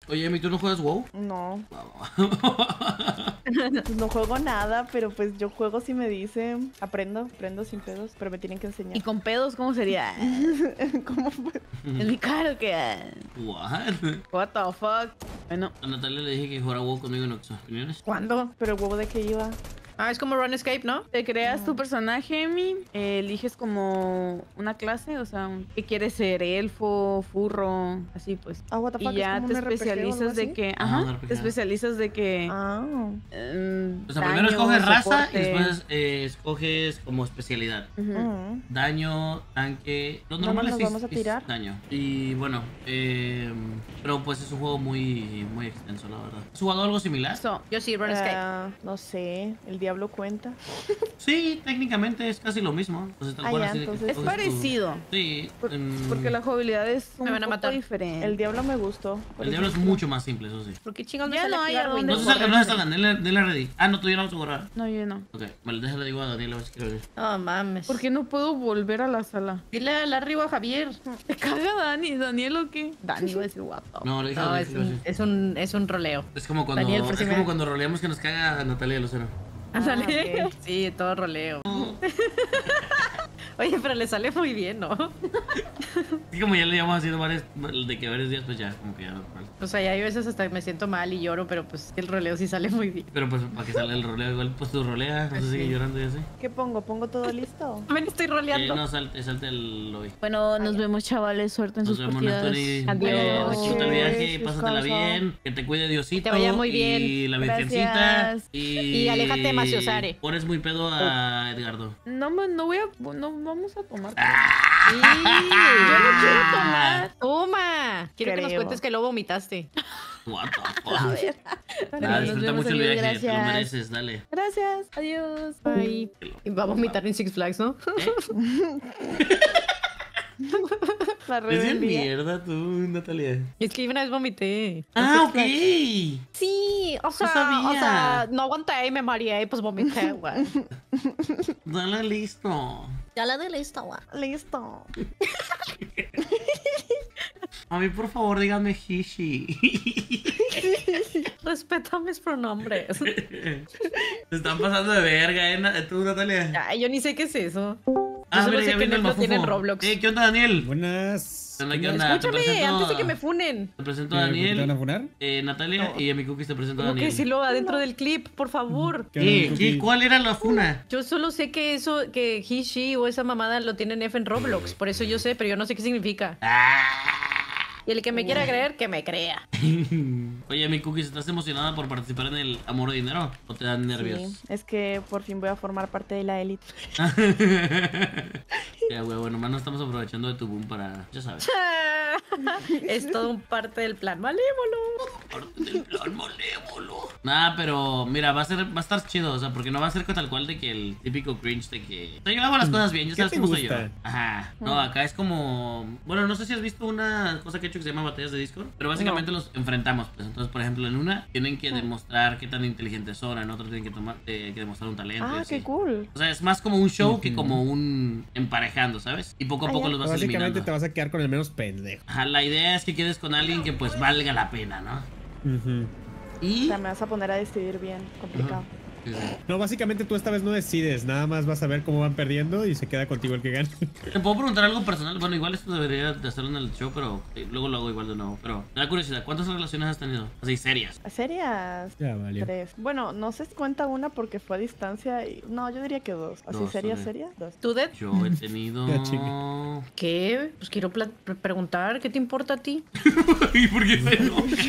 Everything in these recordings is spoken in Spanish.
Oye, Emi, ¿tú no juegas WoW? No. Pues no juego nada, pero pues yo juego si me dicen. Aprendo sin pedos, pero me tienen que ¿Y enseñar. con pedos cómo sería? ¿Cómo fue? Es mi caro que... What? What the fuck. Bueno, A Natalia le dije que jugara WoW conmigo en Oxxo. ¿Opiniones? ¿Cuándo? Pero el huevo de que iba. Ah, es como RuneScape, ¿no? te creas tu personaje, Emi, eliges como una clase, o sea, ¿qué quieres ser? Elfo, furro, así pues. Ah, what the fuck, Y ya ¿es como te un RPG o algo especializas de así? que, Ajá, un ajá, RPG. te especializas de que Ah. O sea, primero daño, escoges raza soporte. y después escoges como especialidad. Ujú. Daño, tanque. Lo ¿Dónde normal nos es, vamos a tirar? daño. Y bueno, pero pues es un juego muy extenso, la verdad. ¿Has jugado algo similar? So, Yo sí, RuneScape. No sé, el diablo cuenta. Sí, técnicamente es casi lo mismo. Entonces, tal Ah, cual, ya, así de que entonces- es escoges tu- parecido. Sí. Porque la jugabilidad es un Me van a poco matar. diferente. El diablo me gustó. por El diablo es ejemplo. mucho más simple, eso sí. ¿Por qué chingados Ya me sale no hay activar a dónde No Windows? se salgan, no se salgan. Denle ready. Ah, no, tú ya no vas a jugar. No, yo no. Ok, vale, déjale digo a Daniel a ver si quiere venir. No mames. ¿Por qué no puedo volver a la sala? Dile a Larry o a Javier. ¿Te caga Daniel o qué? Dani va a decir guapo. No, le dije a No, Daniel. es un roleo. Es como cuando, Daniel, es por si como me- cuando roleamos que nos caga Natalia Lucero. Ándale. ok. Sí, todo roleo. Oye, pero le sale muy bien, ¿no? Y como ya le llevamos haciendo varios días, pues ya, como que ya no. O sea, ya hay veces hasta me siento mal y lloro, pero pues el roleo sí sale muy bien. Pero pues para que salga el roleo, igual pues tú rolea, no se sigue llorando y así. ¿Qué pongo? ¿Pongo todo listo? También estoy roleando. No, salte el lobby. Bueno, nos vemos, chavales. Suerte en Nos sus vemos, partidas. Natalie. Adiós. Disfruta el viaje, Descansa. pásatela bien. Que te cuide Diosito. Que te vaya muy bien. Y la Virgencita. Gracias. Y aléjate de Maciosare. Pones muy pedo a Edgardo. No vamos a tomar. Sí, Yo no quiero tomar. Toma. Quiero que nos Creo. cuentes que lo vomitaste. What the A fuck. ver. Nada, Nos disfruta vemos, mucho el amigos, viaje, te lo gracias. mereces, dale. Gracias. Adiós. Ay. Y va a vomitar en Six Flags, ¿no? La Es bien rebeldía. mierda tú, Natalia. Es que una vez vomité. Ah, ok. Sí, o sea, sabía. no aguanté y me mareé y pues vomité, güey. Dale listo. Ya la de listo, güey. Listo. A mí, por favor, díganme Hishi. Respeta mis pronombres. Se están pasando de verga, tú, Natalia. Ay, yo ni sé qué es eso. Yo solo mira, sé ya que vino el Nef lo tiene en mafufo. Roblox. ¿Qué onda, Daniel? Buenas. ¿Qué onda, qué onda? Escúchame, Te presento antes de que a- me funen. Te presento a ¿Te van a Daniel, funar? Natalia y a mi cookies te presento a Tengo que Daniel. decirlo adentro del clip, por favor. ¿Qué onda, ¿Qué? Cookie? ¿Cuál era la funa? Yo solo sé que eso, que he, she o esa mamada lo tiene Nef en Roblox. Por eso yo sé, pero yo no sé qué significa. Y el que me quiera creer, que me crea. Oye, mi cookies, ¿estás emocionada por participar en el Amor o Dinero? ¿O te dan nervios? Sí, es que por fin voy a formar parte de la élite. Ya, güey, nomás no estamos aprovechando de tu boom para... Ya sabes. Es todo un parte del plan malévolo. Parte del plan malévolo. Nada, pero mira, va a estar chido, o sea, porque no va a ser tal cual de que el típico cringe de que... O sea, yo hago las cosas bien, ya ¿Qué sabes te cómo soy yo. gusta? Ajá. No, acá es como... Bueno, no sé si has visto una cosa que he hecho que se llama batallas de Discord, pero básicamente los enfrentamos, pues. Entonces, por ejemplo, en una tienen que demostrar qué tan inteligentes son, en otra tienen que que demostrar un talento. y Ah, así. qué cool. O sea, es más como un show que como un emparejando, ¿sabes? Y poco a Ah, poco ya. los vas Básicamente eliminando. te vas a quedar con el menos pendejo. Ajá, la idea es que quedes con alguien que pues valga la pena, ¿no? Ujú. O Y... sea, me vas a poner a decidir bien. Complicado. Sí, sí. No, básicamente tú esta vez no decides, nada más vas a ver cómo van perdiendo y se queda contigo el que gana. ¿Te puedo preguntar algo personal? Bueno, igual esto debería de hacerlo en el show, pero luego lo hago igual de nuevo. Pero me da curiosidad, ¿cuántas relaciones has tenido? Así, serias. Serias. Ya valió. 3. Bueno, no sé si cuenta una porque fue a distancia y... No, yo diría que 2. Así, Dos, serias, ok. serias, 2. ¿Tú, Dead? Yo he tenido... Ya, chica. ¿Qué? Pues quiero preguntar, ¿qué te importa a ti? ¿Y por qué se enoja?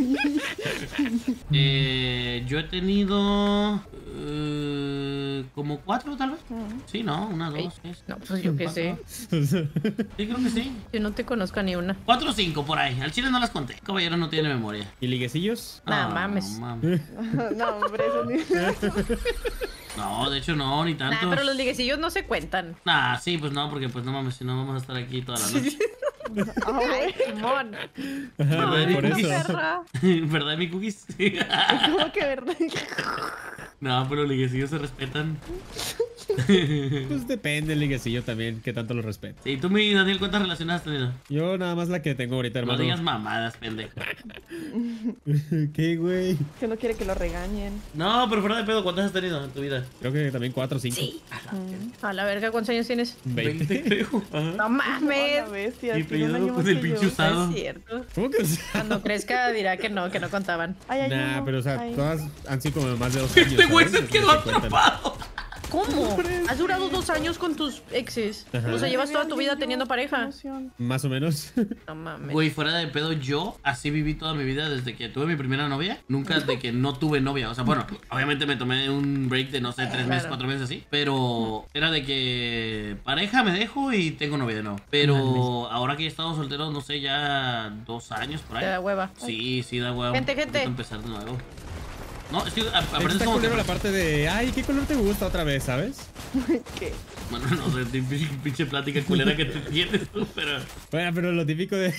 Yo he tenido... como 4 tal vez. Sí, ¿no? Una, dos, tres. No, pues yo qué sé. Sí, creo que sí. Yo no te conozco a ni una. 4 o 5 por ahí. Al chile no las conté. Caballero no tiene memoria. ¿Y liguecillos? Nah, Ah, mames. mames. No, hombre, eso ni... No, de hecho no, ni tanto. Nah, pero los liguecillos no se cuentan. Nah, sí, pues no, porque pues no mames, si no vamos a estar aquí toda la noche. Ay, Simón. Ajá, Ay, por cookies. eso. Perra. ¿Verdad, mi cookies? ¿Cómo que verdad? No, pero los liguecillos se respetan. Pues depende el liguecillo también, que tanto lo respeto. Sí, tú, mi Daniel, ¿cuántas relaciones has tenido? Yo nada más la que tengo ahorita, No hermano. digas mamadas, pendejo. ¿Qué, güey? Que no quiere que lo regañen. No, pero fuera de pedo, ¿cuántas has tenido en tu vida? Creo que también 4 o 5. Sí. A la verga, ¿cuántos años tienes? 20. creo. Ajá. No mames. La bestia, Y tiene un pedido año con más el que pinche yo. usado. No es cierto. ¿Cómo que? Cuando crezca dirá que no contaban. Ay, hay Nah, uno. pero o sea, Ay. todas han sido como más de 2 años. Este güey ¿sabes? se quedó Entonces sí cuentan. atrapado. ¿Cómo? ¿Has durado 2 años con tus exes? Ajá. O sea, llevas toda tu vida Ay, teniendo qué pareja. emoción. Más o menos. No mames. Güey, fuera de pedo, yo así viví toda mi vida desde que tuve mi primera novia. Nunca de que no tuve novia. O sea, bueno, obviamente me tomé un break de, no sé, 3 meses, Claro. 4 meses así. Pero era de que pareja me dejo y tengo novia de nuevo. Pero ahora que he estado soltero, no sé, ya 2 años por Te da ahí. hueva. Sí, sí, da huevo. Gente. Empezar de nuevo. No, es que aprendes Está como que... culero la parte de, ay, ¿qué color te gusta otra vez, sabes? ¿Qué? Bueno, no sé, pinche plática culera que te tienes tú, pero... Bueno, pero lo típico de...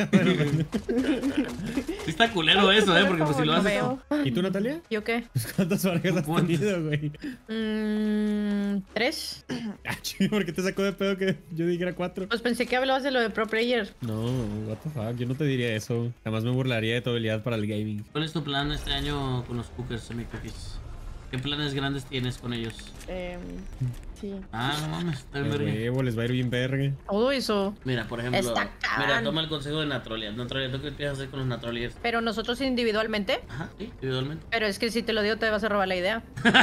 Sí está culero eso, porque pues si lo No haces... veo. ¿Y tú, Natalia? ¿Yo qué? ¿Cuántas parejas has ¿Cuántas? tenido, güey? 3. Ah, chido, ¿por qué te sacó de pedo que yo dijera 4? Pues pensé que hablabas de lo de Pro Player. No, what the fuck, yo no te diría eso. Jamás me burlaría de tu habilidad para el gaming. ¿Cuál es tu plan este año con los cookers, semi-cookies? ¿Qué planes grandes tienes con ellos? Sí. Ah, no mames, está bien El verga. huevo les va a ir bien verga. Todo eso. Mira, por ejemplo, Está cabrón. mira, toma el consejo de Natrolia. Natrolia, ¿tú qué empiezas a hacer con los Natroliers? Pero nosotros individualmente. Ajá, sí, individualmente. Pero es que si te lo digo te vas a robar la idea.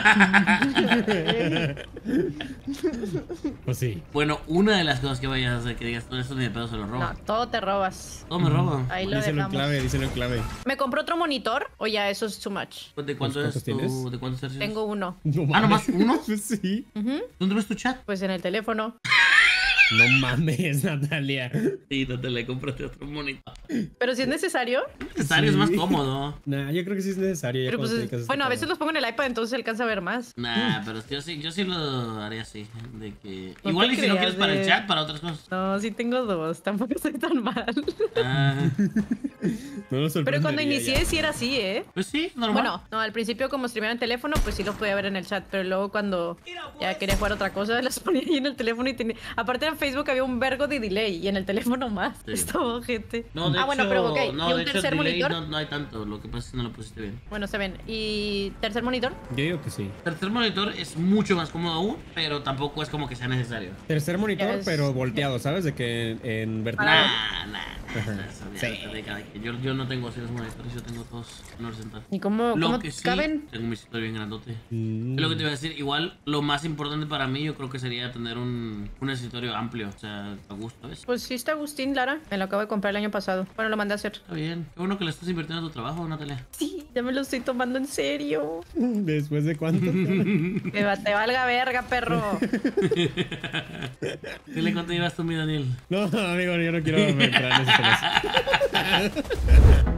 Pues sí. Bueno, una de las cosas que vayas a hacer que digas, todo esto ni de pedo se lo No, roba. todo te robas. Todo me roba. Ahí lo Díselo en dejamos. clave, díselo en clave. ¿Me compró otro monitor o ya eso es too much? ¿De cuánto ¿Cuántos es tu, tienes? ¿De cuántos hercios? Tengo uno. No Ah, ¿nomás uno? Pues sí. Ujú. ¿Dónde ves tu chat? Pues en el teléfono. No mames, Natalia. Sí, no te le compraste otro monitor. Pero si es necesario. Necesario, es más cómodo. Nah, yo creo que sí es necesario. Ya Pero cuando pues, te dedicas a bueno, a este veces pedo. los pongo en el iPad, entonces se alcanza a ver más. Nah, pero yo sí lo haría así. De que. No Igual te y si no creas, quieres para el de- chat, para otras cosas. No, sí tengo 2. Tampoco estoy tan mal. Ah, No nos Pero cuando sorprendería inicié ya. sí era así, ¿eh? pues sí, normal. Bueno, no, al principio como streameaba en teléfono, pues sí los podía ver en el chat, pero luego cuando ya quería jugar otra cosa, las ponía ahí en el teléfono y tenía... Aparte en Facebook había un vergo de delay y en el teléfono más. Sí. Estaba gente. No, de Bueno, hecho, pero ok, no, ¿y un de hecho, tercer delay monitor? no hay tanto. Lo que pasa es que no lo pusiste bien. Bueno, se ven. ¿Y tercer monitor? Yo digo que sí. Tercer monitor es mucho más cómodo aún, pero tampoco es como que sea necesario. Tercer monitor, Ya ves. pero volteado, ¿sabes? De que en vertical. Nah. Ajá. Eso ya Sí. de cada quien. Yo no tengo así los monitores, yo tengo todos en horizontal. ¿Y cómo Lo que sí, caben? tengo mi escritorio bien grandote. Mm. Es lo que te iba a decir, igual lo más importante para mí yo creo que sería tener un escritorio amplio, o sea, a gusto, ¿ves? Pues sí está Agustín Lara. Me lo acabo de comprar el año pasado. Bueno, lo mandé a hacer. Está bien. Qué bueno que le estás invirtiendo en tu trabajo, Natalia. Sí, ya me lo estoy tomando en serio. ¿Después de cuánto? Te valga verga, perro. Dile cuánto llevas tú, mi Daniel. No, amigo, yo no quiero entrar en ese tema.